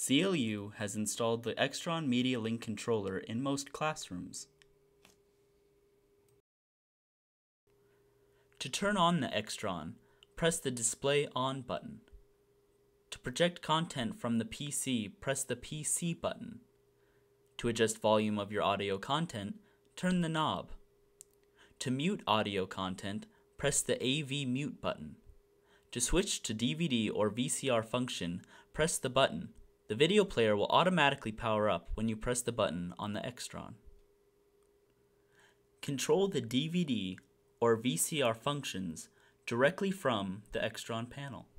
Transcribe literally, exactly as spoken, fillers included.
C L U has installed the Extron Media Link controller in most classrooms. To turn on the Extron, press the Display On button. To project content from the P C, press the P C button. To adjust volume of your audio content, turn the knob. To mute audio content, press the A V Mute button. To switch to D V D or V C R function, press the button. The video player will automatically power up when you press the button on the Extron. Control the D V D or V C R functions directly from the Extron panel.